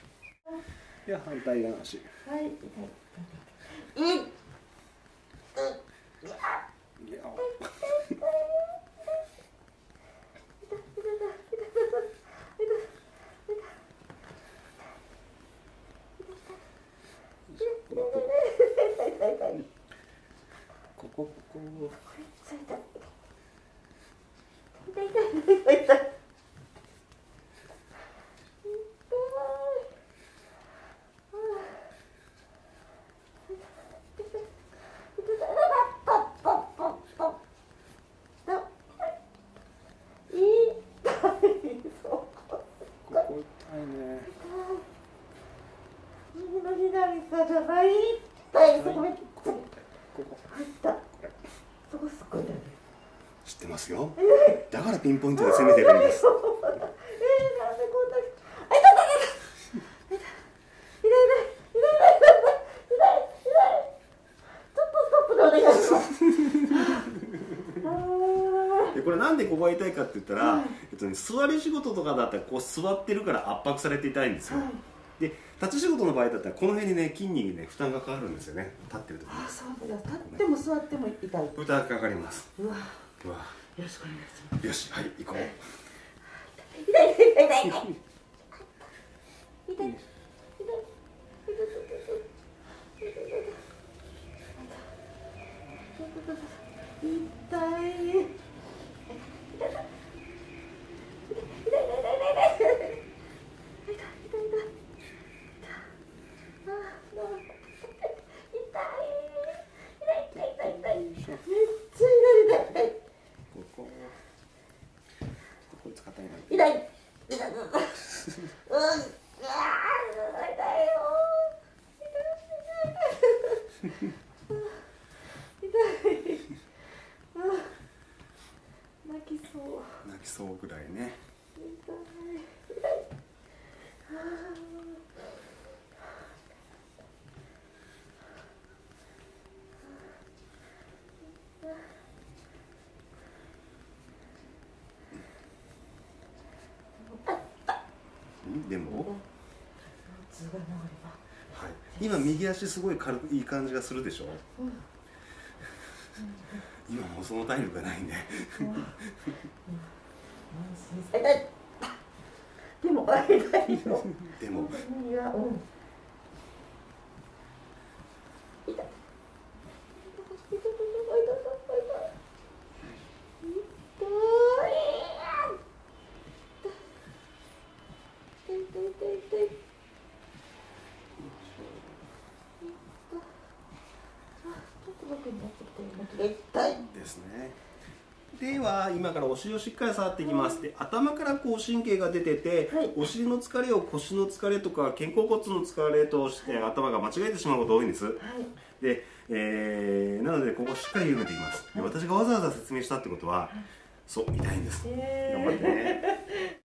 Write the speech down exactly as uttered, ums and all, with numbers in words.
では反対側足。 はい。痛い。いっ。 ここここ。 痛い痛い痛い痛い痛い痛い。右の左肩が痛い。そこめっちゃ入った。そこすっごい痛い。 知ってますよ。だからピンポイントで攻めてるんです。 えー、なんでこんなに。あ、痛い痛い痛い。痛い痛い痛い痛い痛い痛い痛い。ちょっとストップでお願いします。 でこれなんでここが痛いかって言ったら、はい、えっとね、座り仕事とかだったらこう座ってるから圧迫されて痛いんですよ。はい、で立ち仕事の場合だったらこの辺にね筋肉にね負担がかかるんですよね。立ってる時に。 あ、そうだ。立っても座っても痛い。 負担がかかります。 うわ。 うわ。 よろしくお願いします。 よし、はい、行こう。 痛い痛い痛い痛い痛い。痛い痛い痛い痛い。 痛い痛い痛い痛いうん痛いよ痛い痛い泣きそう泣きそうぐらいね。 痛い痛いでも、 痛が治れば、 はい、今右足すごい軽くいい感じがするでしょ、うん、今もうその体力がないんで痛いでも痛いよでもいや、うん、痛い痛い痛い痛い痛い痛い痛いですね。では今からお尻をしっかり触っていきます。で、頭からこう神経が出てて、はい、お尻の疲れを腰の疲れとか肩甲骨の疲れとして頭が間違えてしまうことが多いんです。はい、で、えー、なのでここしっかり緩めていきます。で、私がわざわざ説明したってことは、そう痛いんです。頑張ってね。